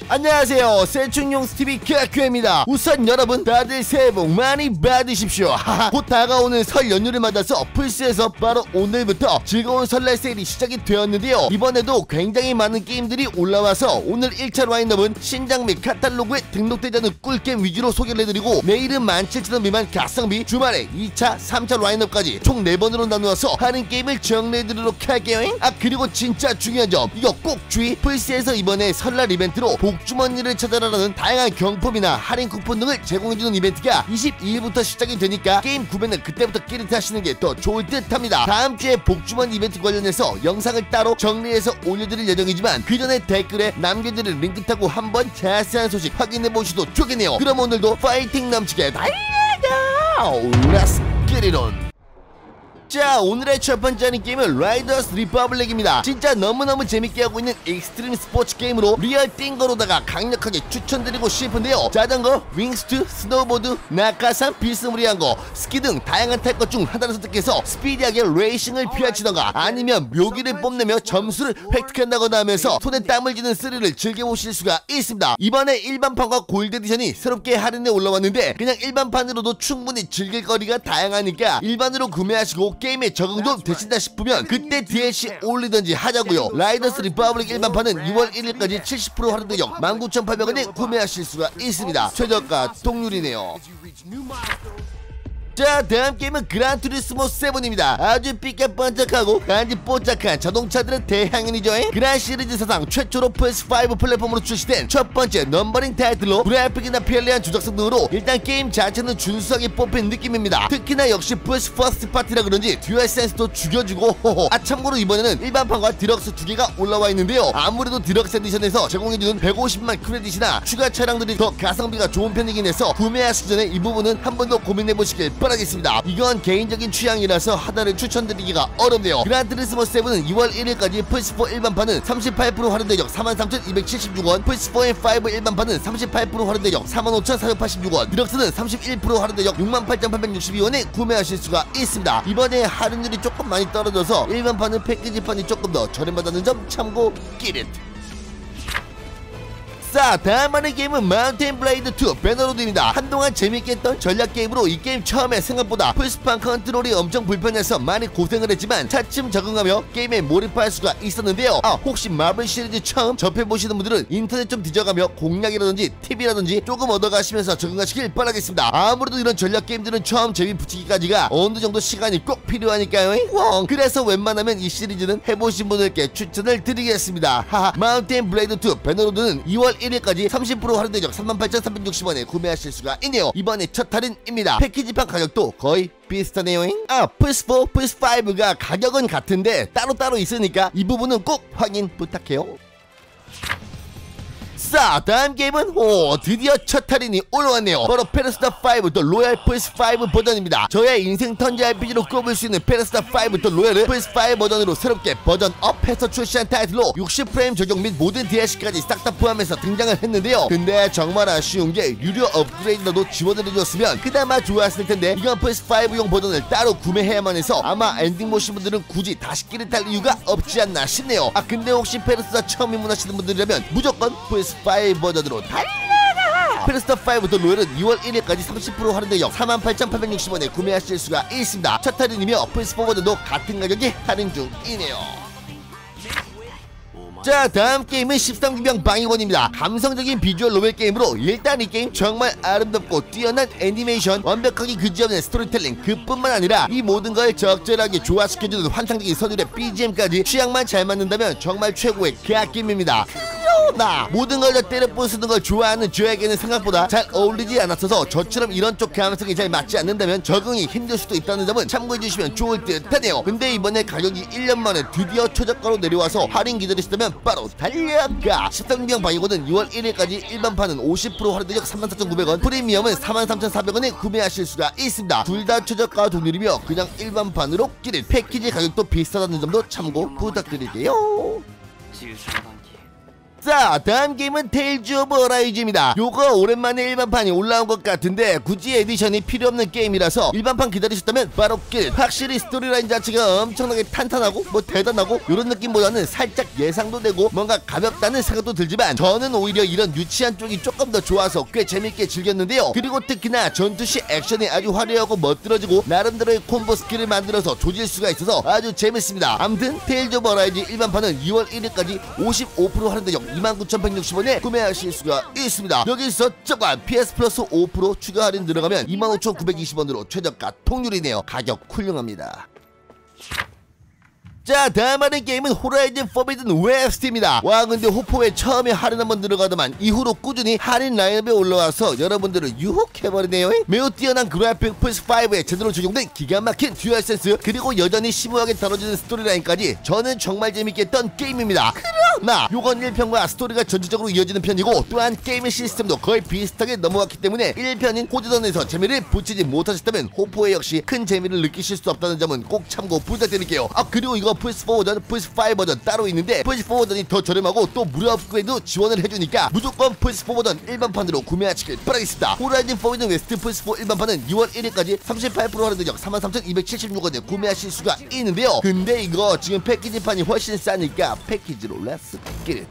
안녕하세요, 세충용스TV 큐아큐입니다. 우선 여러분 다들 새해 복 많이 받으십시오. 곧 다가오는 설 연휴를 맞아서 플스에서 바로 오늘부터 즐거운 설날 세일이 시작이 되었는데요. 이번에도 굉장히 많은 게임들이 올라와서 오늘 1차 라인업은 신작 및 카탈로그에 등록되지 않은 꿀게임 위주로 소개를 해드리고, 내일은 17,000원 미만 가성비, 주말에 2차, 3차 라인업까지 총 4번으로 나누어서 하는 게임을 정리해드리도록 할게요. 그리고 진짜 중요한 점, 이거 꼭 주의! 플스에서 이번에 설날 이벤트로 복주머니를 찾아라라는 다양한 경품이나 할인 쿠폰 등을 제공해주는 이벤트가 22일부터 시작이 되니까 게임 구매는 그때부터 끼리트 하시는 게 더 좋을 듯 합니다. 다음주에 복주머니 이벤트 관련해서 영상을 따로 정리해서 올려드릴 예정이지만, 그 전에 댓글에 남겨드릴 링크 타고 한번 자세한 소식 확인해보셔도 좋겠네요. 그럼 오늘도 파이팅 넘치게 달려라! Let's get it on! 자, 오늘의 첫 번째 하는 게임은 라이더스 리퍼블릭입니다. 진짜 너무너무 재밌게 하고 있는 익스트림 스포츠 게임으로 리얼 띵거로다가 강력하게 추천드리고 싶은데요. 자전거, 윙스트, 스노우보드, 낙하산, 비스무리한 거, 스키 등 다양한 탈 것 중 하나를 선택해서 스피디하게 레이싱을 휘하치던가, 아니면 묘기를 뽐내며 점수를 획득한다거나 하면서 손에 땀을 쥐는 스릴을 즐겨보실 수가 있습니다. 이번에 일반판과 골드 에디션이 새롭게 할인에 올라왔는데, 그냥 일반판으로도 충분히 즐길 거리가 다양하니까 일반으로 구매하시고 게임에 적응도 되신다 싶으면 그때 DLC 올리던지 하자고요. 라이더스 리퍼블릭 일반판은 6월 1일까지 70% 할인되역 19,800원에 구매하실 수가 있습니다. 최저가 동률이네요. 자, 다음 게임은 그란투리스모 7입니다. 아주 삐까뻔쩍하고 간지 뽀짝한 자동차들의 대항연이죠. 그란 시리즈 사상 최초로 PS5 플랫폼으로 출시된 첫 번째 넘버링 타이틀로 그래픽이나 편리한 조작성 등으로 일단 게임 자체는 준수하게 뽑힌 느낌입니다. 특히나 역시 PS 퍼스트 파티라 그런지 듀얼 센스도 죽여주고 호호. 참고로 이번에는 일반판과 디럭스 두 개가 올라와 있는데요. 아무래도 디럭스 에디션에서 제공해주는 150만 크레딧이나 추가 차량들이 더 가성비가 좋은 편이긴 해서 구매하시기 전에 이 부분은 한 번 더 고민해보시길 바라겠습니다. 이건 개인적인 취향이라서 하나를 추천드리기가 어렵네요. 그란투리스모 7은 2월 1일까지 플스4 일반판은 38% 할인되역 43,276원, 플스4의 5 일반판은 38% 할인되역 45,486원, 디럭스는 31% 할인되역 68,862원에 구매하실 수가 있습니다. 이번에 할인율이 조금 많이 떨어져서 일반판은 패키지판이 조금 더 저렴하다는 점 참고 끼릿. 자, 다음 하는 게임은 마운틴 블레이드 2 배너로드입니다. 한동안 재밌게 했던 전략게임으로 이 게임 처음에 생각보다 플스판 컨트롤이 엄청 불편해서 많이 고생을 했지만 차츰 적응하며 게임에 몰입할 수가 있었는데요. 혹시 마블 시리즈 처음 접해보시는 분들은 인터넷 좀 뒤져가며 공략이라든지 팁이라든지 조금 얻어가시면서 적응하시길 바라겠습니다. 아무래도 이런 전략게임들은 처음 재미 붙이기까지가 어느 정도 시간이 꼭 필요하니까요. 그래서 웬만하면 이 시리즈는 해보신 분들께 추천을 드리겠습니다. 마운틴 블레이드 2 배너로드는 2월 1일까지 30% 할인되역 38,360원에 구매하실 수가 있네요. 이번에 첫 할인입니다. 패키지판 가격도 거의 비슷하네요. 플스4, 플스5가 가격은 같은데 따로따로 있으니까 이 부분은 꼭 확인 부탁해요. 자, 다음 게임은 드디어 첫 할인이 올라왔네요. 바로 페르소나5 더 로얄 플스5 버전입니다. 저의 인생 턴제 RPG로 꼽을 수 있는 페르소나5 더 로얄을 플스5 버전으로 새롭게 버전업해서 출시한 타이틀로 60프레임 적용 및 모든 DLC까지 싹 다 포함해서 등장을 했는데요. 근데 정말 아쉬운 게 유료 업그레이드도 지원을 해줬으면 그나마 좋았을 텐데, 이건 플스5용 버전을 따로 구매해야만 해서 아마 엔딩 보신 분들은 굳이 다시 끼를 탈 이유가 없지 않나 싶네요. 근데 혹시 페르소나 처음 입문하시는 분들이라면 무조건 플스5 버전으로 달려라! 페르소나5 더 로얄은 2월 1일까지 30% 할인되역 48,860원에 구매하실 수가 있습니다. 첫 할인이며 플스4 버전도 같은 가격에 할인 중이네요. 자, 다음 게임은 13기병 방위권입니다. 감성적인 비주얼 노벨 게임으로 일단 이 게임 정말 아름답고 뛰어난 애니메이션, 완벽하게 그지없는 스토리텔링, 그뿐만 아니라 이 모든 걸 적절하게 조화시켜주는 환상적인 선율의 BGM까지 취향만 잘 맞는다면 정말 최고의 갓게임입니다. 모든 걸 다 때려 부수는 걸 좋아하는 저에게는 생각보다 잘 어울리지 않았어서 저처럼 이런 쪽 감성이 잘 맞지 않는다면 적응이 힘들 수도 있다는 점은 참고해주시면 좋을 듯 하네요. 근데 이번에 가격이 1년 만에 드디어 최저가로 내려와서 할인 기다리시다면 바로 달려가! 13기병 방위권은 2월 1일까지 일반판은 50% 할인되역 34,900원, 프리미엄은 43,400원에 구매하실 수가 있습니다. 둘 다 최저가 동률이며 그냥 일반판으로 끼를 패키지 가격도 비슷하다는 점도 참고 부탁드릴게요. 자, 다음 게임은 테일즈 오브 어라이즈입니다. 요거 오랜만에 일반판이 올라온 것 같은데 굳이 에디션이 필요 없는 게임이라서 일반판 기다리셨다면 바로 끝. 확실히 스토리라인 자체가 엄청나게 탄탄하고 뭐 대단하고 요런 느낌보다는 살짝 예상도 되고 뭔가 가볍다는 생각도 들지만 저는 오히려 이런 유치한 쪽이 조금 더 좋아서 꽤 재밌게 즐겼는데요. 그리고 특히나 전투시 액션이 아주 화려하고 멋들어지고 나름대로의 콤보 스킬을 만들어서 조질 수가 있어서 아주 재밌습니다. 아무튼 테일즈 오브 어라이즈 일반판은 2월 1일까지 55% 할인가격 29,160원에 구매하실 수가 있습니다. 여기서 잠깐 PS 플러스 5% 추가 할인 들어가면 25,920원으로 최저가 통률이네요. 가격 훌륭합니다. 자, 다음 하는 게임은 호라이즌 포비든 웨스트입니다. 와, 근데 호포에 처음에 할인 한번 들어가더만 이후로 꾸준히 할인 라인업에 올라와서 여러분들을 유혹해버리네요. 매우 뛰어난 그래픽, 플스5에 제대로 적용된 기가 막힌 듀얼센스, 그리고 여전히 심오하게 다뤄지는 스토리라인까지 저는 정말 재밌게 했던 게임입니다. 그러나 요건 1편과 스토리가 전체적으로 이어지는 편이고 또한 게임의 시스템도 거의 비슷하게 넘어갔기 때문에 1편인 호즈던에서 재미를 붙이지 못하셨다면 호포에 역시 큰 재미를 느끼실 수 없다는 점은 꼭 참고 부탁드릴게요. 아, 그리고 이거 플스4 버전, 플스5 버전 따로 있는데 플스4 버전이 더 저렴하고 또 무료 업그레이드 지원을 해주니까 무조건 플스4 버전 일반판으로 구매하시길 바라겠습니다. 호라이즌 포비든 웨스트 플스4 일반판은 2월 1일까지 38% 할인가격 43,276원에 구매하실 수가 있는데요. 근데 이거 지금 패키지판이 훨씬 싸니까 패키지로 렛츠 겟.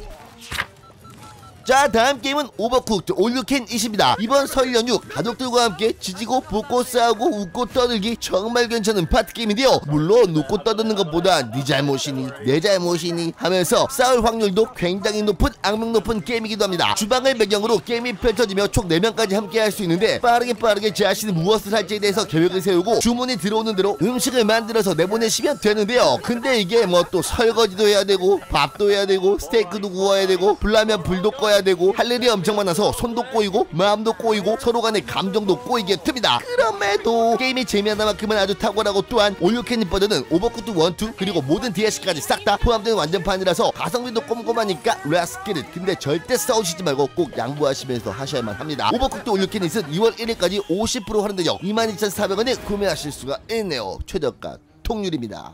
자, 다음 게임은 오버쿡드 올유캔잇입니다. 이번 설 연휴 가족들과 함께 지지고 볶고 싸우고 웃고 떠들기 정말 괜찮은 파티게임인데요. 물론 웃고 떠드는 것보다 네 잘못이니 내 잘못이니 하면서 싸울 확률도 굉장히 높은 악명 높은 게임이기도 합니다. 주방을 배경으로 게임이 펼쳐지며 총 4명까지 함께 할 수 있는데 빠르게 자신이 무엇을 할지에 대해서 계획을 세우고 주문이 들어오는 대로 음식을 만들어서 내보내시면 되는데요. 근데 이게 뭐 또 설거지도 해야 되고 밥도 해야 되고 스테이크도 구워야 되고 불나면 불도 꺼야 되고 할 일이 엄청 많아서 손도 꼬이고 마음도 꼬이고 서로 간의 감정도 꼬이게 됩니다. 그럼에도 게임이 재미하다만큼은 아주 탁월하고 또한 올유캔잇 버전은 오버쿡드 1, 2 그리고 모든 DLC까지 싹 다 포함된 완전판이라서 가성비도 꼼꼼하니까 렛츠 겟 잇. 근데 절대 싸우시지 말고 꼭 양보하시면서 하셔야만 합니다. 오버쿡드 올유캔잇은 2월 1일까지 50% 할인가격 22,400원에 구매하실 수가 있네요. 최저가 통률입니다.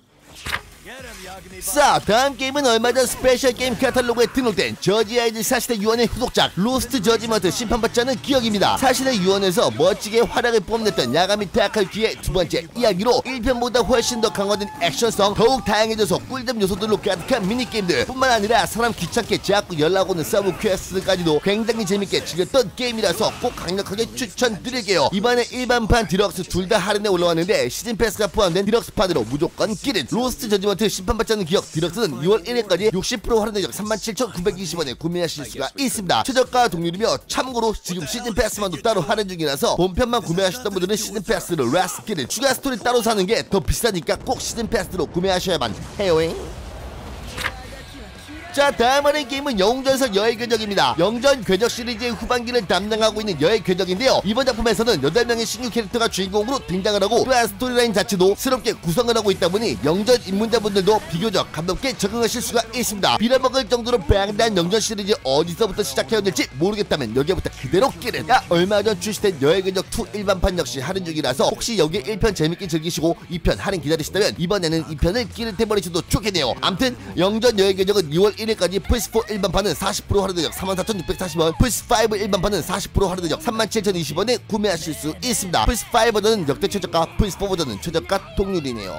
자, 다음 게임은 얼마 전 스페셜 게임 카탈로그에 등록된 저지 아이즈 사신의 유언의 후속작 로스트 저지먼트 심판받지 않은 기억입니다. 사신의 유언에서 멋지게 활약을 뽐냈던 야가미 타카유키의 두 번째 이야기로 1편보다 훨씬 더 강화된 액션성, 더욱 다양해져서 꿀잼 요소들로 가득한 미니게임들 뿐만 아니라 사람 귀찮게 자꾸 연락 오는 서브 퀘스트까지도 굉장히 재밌게 즐겼던 게임이라서 꼭 강력하게 추천드릴게요. 이번에 일반판 디럭스 둘 다 할인에 올라왔는데 시즌 패스가 포함된 디럭스판으로 무조건 끼는 로스트 저지먼트 심판받지 않는 기억 디럭스는 2월 1일까지 60% 할인가격 37,920원에 구매하실 수가 있습니다. 최저가 동률이며 참고로 지금 시즌 패스만도 따로 할인 중이라서 본편만 구매하셨던 분들은 시즌 패스를 렛츠 겟 잇. 추가 스토리 따로 사는 게 더 비싸니까 꼭 시즌 패스로 구매하셔야만 해요잉. 자, 다음 하는 게임은 영웅전설 여의 궤적입니다. 영전 궤적 시리즈의 후반기를 담당하고 있는 여의 궤적인데요. 이번 작품에서는 8명의 신규 캐릭터가 주인공으로 등장을 하고 또한 스토리라인 자체도 새롭게 구성을 하고 있다 보니 영전 입문자분들도 비교적 가볍게 적응하실 수가 있습니다. 빌어먹을 정도로 방대한 영전 시리즈 어디서부터 시작해야 될지 모르겠다면 여기부터 그대로 끼는. 얼마 전 출시된 여의 궤적 2 일반판 역시 할인 중이라서 혹시 여기 1편 재밌게 즐기시고 2편 할인 기다리시다면 이번에는 2편을 끼를 해버리셔도 좋겠네요. 암튼 영전 여의 궤적은 2월 1일까지 플스4 일반판은 40% 할인가격 44,640원, 플스5 일반판은 40% 할인가격 37,020원에 구매하실 수 있습니다. 플스5 버전은 역대 최저가, 플스4 버전은 최저가 동률이네요.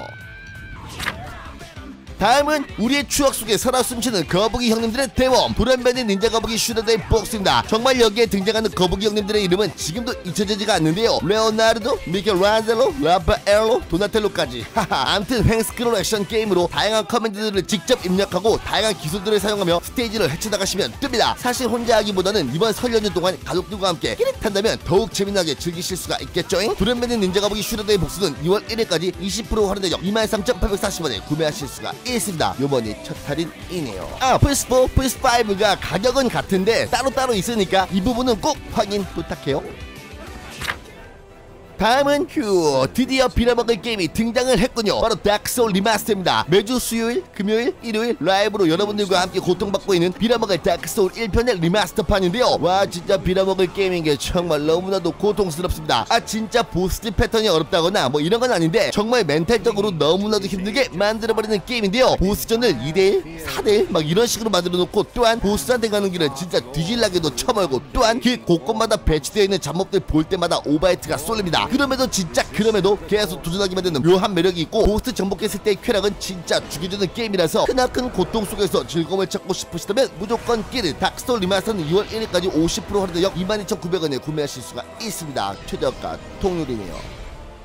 다음은 우리의 추억 속에 살아 숨쉬는 거북이 형님들의 대원 불안변의 닌자 거북이 슈더데이 복스입니다. 정말 여기에 등장하는 거북이 형님들의 이름은 지금도 잊혀지지가 않는데요. 레오나르도, 미켈란젤로, 라파엘로, 도나텔로까지. 암튼 횡스크롤 액션 게임으로 다양한 커맨드들을 직접 입력하고 다양한 기술들을 사용하며 스테이지를 헤쳐나가시면 됩니다. 사실 혼자 하기보다는 이번 설 연휴 동안 가족들과 함께 끼릿한다면 더욱 재미나게 즐기실 수가 있겠죠. 불안변의 닌자 거북이 슈더데이 복스는 2월 1일까지 20% 할인가격 23,840원에 구매하실 수가 있습니다. 요번이 첫 할인이네요. 플스4, 플스5가 가격은 같은데 따로따로 있으니까 이 부분은 꼭 확인 부탁해요. 다음은 드디어 빌어먹을 게임이 등장을 했군요. 바로 다크소울 리마스터입니다. 매주 수요일, 금요일, 일요일 라이브로 여러분들과 함께 고통받고 있는 빌어먹을 다크소울 1편의 리마스터판인데요. 와, 진짜 빌어먹을 게임인 게 정말 너무나도 고통스럽습니다. 진짜 보스집 패턴이 어렵다거나 뭐 이런 건 아닌데 정말 멘탈적으로 너무나도 힘들게 만들어버리는 게임인데요. 보스전을 2대1, 4대1 막 이런 식으로 만들어 놓고, 또한 보스한테 가는 길은 진짜 뒤질나게도 쳐멀고, 또한 길 곳곳마다 배치되어 있는 잡몹들 볼 때마다 오버헤트가 쏠립니다. 그럼에도 계속 도전하게 만드는 묘한 매력이 있고, 보스 정복했을 때의 쾌락은 진짜 죽여주는 게임이라서 크나큰 고통 속에서 즐거움을 찾고 싶으시다면 무조건 끼를. 다크소울 리마스터는 2월 1일까지 50% 할인가격 22,900원에 구매하실 수가 있습니다. 최저가 통일이네요.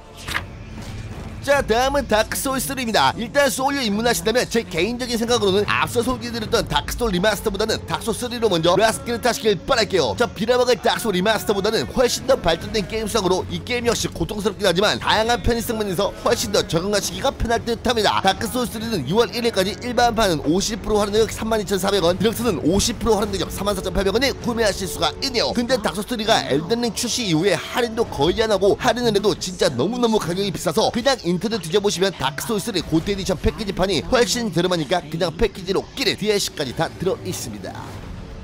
자, 다음은 다크소울3입니다. 일단 소울류 입문하신다면 제 개인적인 생각으로는 앞서 소개해드렸던 다크소울 리마스터보다는 다크소울3로 먼저 라스키를 타시길 바랄게요. 자, 빌어먹을 다크소울 리마스터보다는 훨씬 더 발전된 게임성으로 이 게임 역시 고통스럽긴 하지만 다양한 편의성 면에서 훨씬 더 적응하시기가 편할 듯 합니다. 다크소울3는 2월 1일까지 일반판은 50% 할인가격 32,400원, 딜럭스는 50% 할인가격 44,800원에 구매하실 수가 있네요. 근데 다크소울3가 엘든링 출시 이후에 할인도 거의 안하고, 할인을 해도 진짜 너무너무 가격이 비싸서 그냥 인터넷 뒤져보시면 다크소울3 고트 에디션 패키지판이 훨씬 저렴하니까 그냥 패키지로 끼를 DLC까지 다 들어있습니다.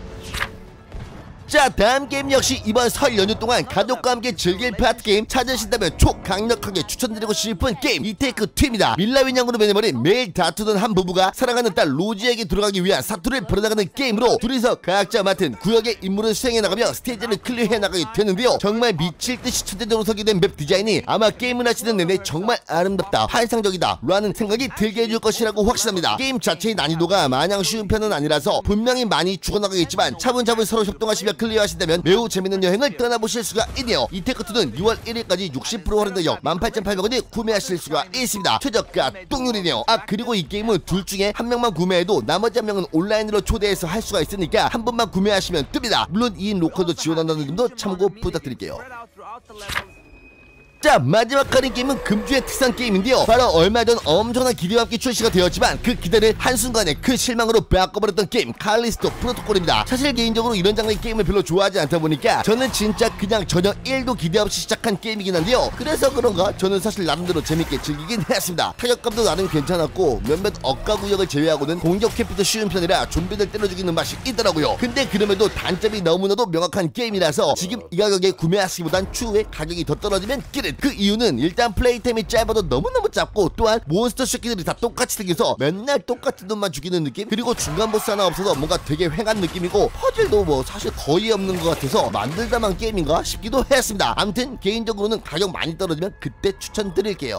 자, 다음 게임 역시 이번 설 연휴 동안 가족과 함께 즐길 파티게임 찾으신다면 초강력하게 추천드리고 싶은 게임 이테이크2입니다. 밀라윈양으로 변해버린 매일 다투던 한 부부가 사랑하는 딸 로지에게 들어가기 위한 사투를 벌여나가는 게임으로 둘이서 각자 맡은 구역의 임무를 수행해나가며 스테이지를 클리어해나가게 되는데요. 정말 미칠듯이 천재적으로 설계된 맵 디자인이 아마 게임을 하시는 내내 정말 아름답다, 환상적이다 라는 생각이 들게 해줄 것이라고 확신합니다. 게임 자체의 난이도가 마냥 쉬운 편은 아니라서 분명히 많이 죽어나가겠지만 차분차분 서로 협동하시며 클리어하신다면 매우 재밌는 여행을 떠나보실 수가 있네요. 이테크2는 2월 1일까지 60% 할인가격 18,800원에 구매하실 수가 있습니다. 최저가 똥률이네요. 그리고 이 게임은 둘 중에 한 명만 구매해도 나머지 한 명은 온라인으로 초대해서 할 수가 있으니까 한 번만 구매하시면 뜹니다. 물론 2인 로컬도 지원한다는 점도 참고 부탁드릴게요. 자, 마지막 할인 게임은 금주의 특산 게임인데요. 바로 얼마 전 엄청난 기대와 함께 출시가 되었지만 그 기대를 한순간에 큰 실망으로 바꿔버렸던 게임 칼리스토 프로토콜입니다. 사실 개인적으로 이런 장르의 게임을 별로 좋아하지 않다 보니까 저는 진짜 그냥 전혀 1도 기대 없이 시작한 게임이긴 한데요. 그래서 그런가 저는 사실 나름대로 재밌게 즐기긴 했습니다. 타격감도 나름 괜찮았고 몇몇 억가 구역을 제외하고는 공격 캠프도 쉬운 편이라 좀비들 때려 죽이는 맛이 있더라고요. 근데 그럼에도 단점이 너무나도 명확한 게임이라서 지금 이 가격에 구매하시기보단 추후에 가격이 더 떨어지면 끼를. 그 이유는 일단 플레이타임이 짧아도 너무너무 짧고, 또한 몬스터 새끼들이 다 똑같이 생겨서 맨날 똑같은 놈만 죽이는 느낌, 그리고 중간 보스 하나 없어서 뭔가 되게 휑한 느낌이고, 퍼즐도 뭐 사실 거의 없는 것 같아서 만들다만 게임인가 싶기도 했습니다. 암튼 개인적으로는 가격 많이 떨어지면 그때 추천드릴게요.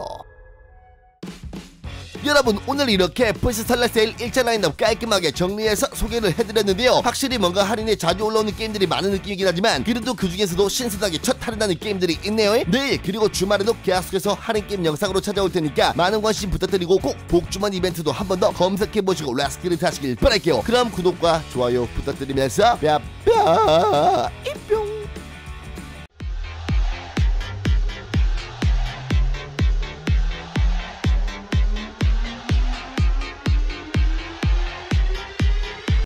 여러분, 오늘 이렇게 플스 설날 세일 1차 라인업 깔끔하게 정리해서 소개를 해드렸는데요. 확실히 뭔가 할인이 자주 올라오는 게임들이 많은 느낌이긴 하지만 그래도 그 중에서도 신선하게 첫 할인하는 게임들이 있네요. 내일 그리고 주말에도 계속해서 할인 게임 영상으로 찾아올 테니까 많은 관심 부탁드리고, 꼭 복주만 이벤트도 한 번 더 검색해보시고 라스키를 타시길 바랄게요. 그럼 구독과 좋아요 부탁드리면서 뿅뿅